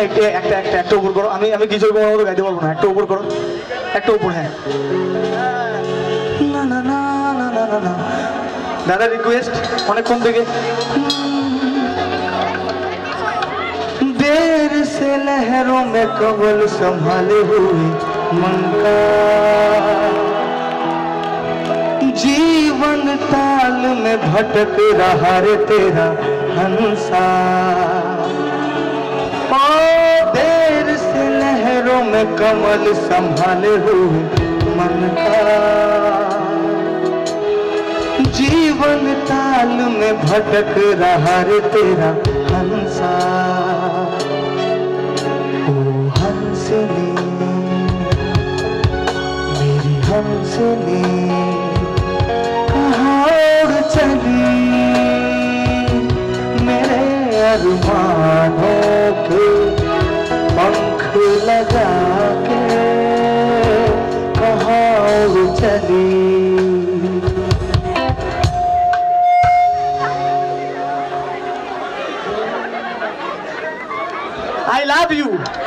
একটা উপর করো। আমি কিশোর কুমার মতো গাইতে পারবো না, একটা উপর করো, একটা উপর। হ্যাঁ না না না না না না না দাদা রিকোয়েস্ট অনেকক্ষণ থেকে। देर से लहरों में कवल संभाले हुए मन का जीवन ताल में भटक रहा रे तेरा हंसा। ओ देर से लहरों में कमल संभाले हुए मन का जीवन ताल में भटक रहा रे तेरा हंसा। ओ हंसनी मेरी हंसनी कहाँ उड़ चली मेरे अरमानों के पंख लगा के कहाँ उड़ चली। I love you.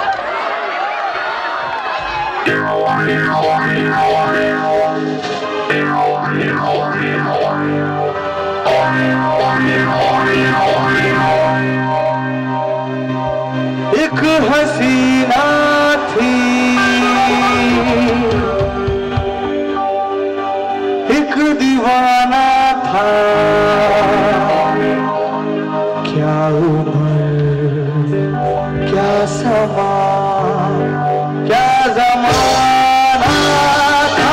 एक हसीना थी एक दीवाना था क्या उम्र क्या समा क्या ज़माना था।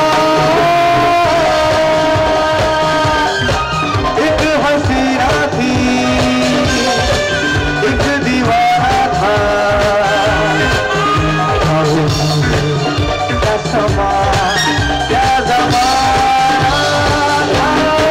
एक हसीना थी एक दीवाना था क्या समा क्या ज़माना था।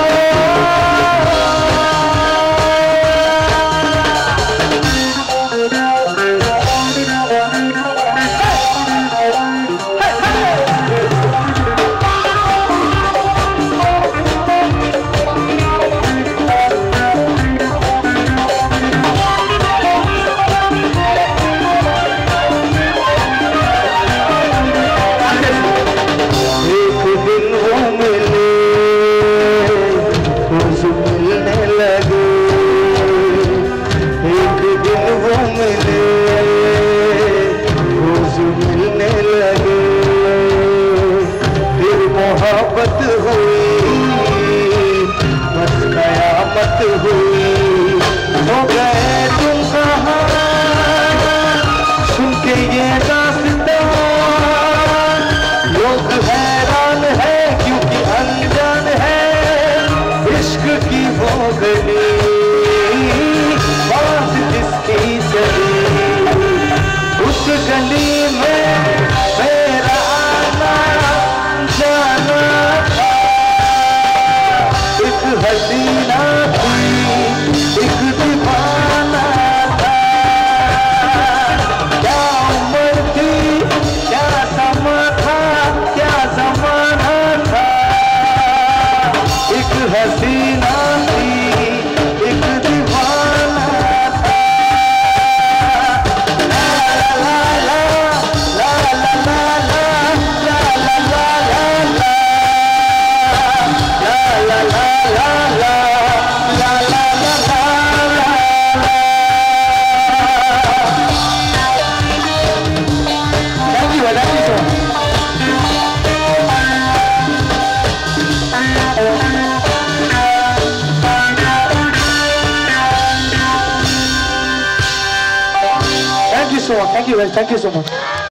मोहब्बत हुई बस कयामत हुई हो गए तुम कहाँ सुन के ये दास्तां। लोग हैरान है क्योंकि अनजान है इश्क की वो गली बात जिसकी चली उस गली में मेरा आना जाना था। एक हसीना थी एक दीवाना था क्या उम्र थी क्या समा था क्या ज़माना था। एक हसीना थी एक दीवाना था। ला ला ला ला ला ला ला ला Thank you so much. Thank you guys. Thank you so much.